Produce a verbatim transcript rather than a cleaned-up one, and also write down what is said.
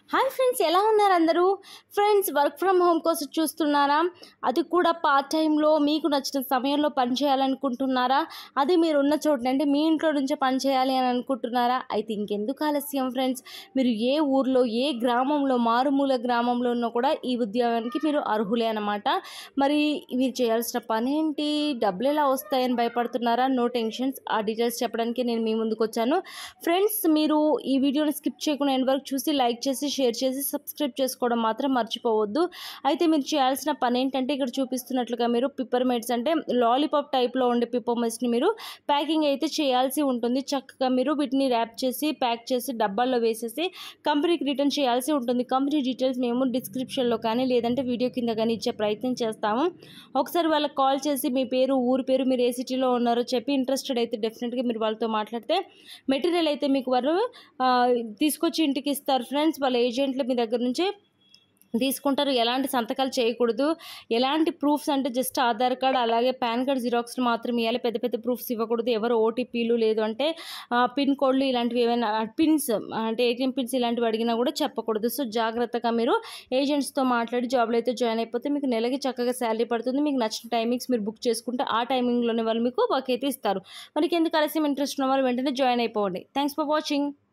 Hi friends, ఎలా ఉన్నారు అందరూ? ఫ్రెండ్స్, వర్క్ ఫ్రమ్ హోమ్ కోసం చూస్తున్నారా? అది కూడా పార్ట్ టైంలో మీకు నచ్చిన సమయంలో పని చేయాలనుకుంటున్నారా? అది మీరు ఉన్న చోట అంటే మీ ఇంట్లో నుంచే పని చేయాలి అని అనుకుంటున్నారా? అయితే ఇంకెందుకు ఆలస్యం ఫ్రెండ్స్, మీరు ఏ ఊర్లో ఏ గ్రామంలో మారుమూల గ్రామంలో ఉన్నా కూడా ఈ ఉద్యోగానికి మీరు అర్హులే అన్నమాట. మరి మీరు చేయాల్సిన పని ఏంటి, డబ్బులు ఎలా వస్తాయని భయపడుతున్నారా? నో టెన్షన్స్, ఆ డీటెయిల్స్ చెప్పడానికి నేను మీ ముందుకు వచ్చాను. ఫ్రెండ్స్, మీరు ఈ వీడియోని స్కిప్ చేయకుండా ఎండ్ వరకు చూసి లైక్ చేసి షేర్ చేసి సబ్స్క్రైబ్ చేసుకోవడం మాత్రం మర్చిపోవద్దు. అయితే మీరు చేయాల్సిన పని ఏంటంటే ఇక్కడ చూపిస్తున్నట్లుగా మీరు పిప్పర్మేట్స్ అంటే లాలీపాప్ టైప్లో ఉండే పిప్పర్మేట్స్ని మీరు ప్యాకింగ్ అయితే చేయాల్సి ఉంటుంది. చక్కగా మీరు వీటిని ర్యాప్ చేసి ప్యాక్ చేసి డబ్బాల్లో వేసేసి కంపెనీకి రిటర్న్ చేయాల్సి ఉంటుంది. కంపెనీ డీటెయిల్స్ మేము డిస్క్రిప్షన్లో కానీ లేదంటే వీడియో కింద కానీ ఇచ్చే ప్రయత్నం చేస్తాము. ఒకసారి వాళ్ళకి కాల్ చేసి మీ పేరు, ఊరి పేరు, మీరు ఏ సిటీలో ఉన్నారో చెప్పి ఇంట్రెస్టెడ్ అయితే డెఫినెట్గా మీరు వాళ్ళతో మాట్లాడితే మెటీరియల్ అయితే మీకు వారు తీసుకొచ్చి ఇంటికి ఇస్తారు. ఫ్రెండ్స్, వాళ్ళ ఏజెంట్లు మీ దగ్గర నుంచి తీసుకుంటారు. ఎలాంటి సంతకాలు చేయకూడదు. ఎలాంటి ప్రూఫ్స్ అంటే జస్ట్ ఆధార్ కార్డ్ అలాగే పాన్ కార్డ్ జిరాక్స్లు మాత్రం ఇవ్వాలి. పెద్ద పెద్ద ప్రూఫ్స్ ఇవ్వకూడదు. ఎవరు ఓటీపీలు లేదు అంటే పిన్ కోడ్లు ఇలాంటివి ఏమైనా పిన్స్ అంటే ఏటీఎం పిన్స్ ఇలాంటివి అడిగినా కూడా చెప్పకూడదు. సో జాగ్రత్తగా మీరు ఏజెంట్స్తో మాట్లాడి జాబ్లో అయితే జాయిన్ అయిపోతే మీకు నెలకి చక్కగా శాలరీ పడుతుంది. మీకు నచ్చిన టైమింగ్స్ మీరు బుక్ చేసుకుంటే ఆ టైమింగ్లోనే వాళ్ళు మీకు వర్క్ అయితే ఇస్తారు. మనకి ఎందుకు ఆలస్యం, ఇంట్రెస్ట్ ఉన్న వాళ్ళు వెంటనే జాయిన్ అయిపోండి. Thanks for watching.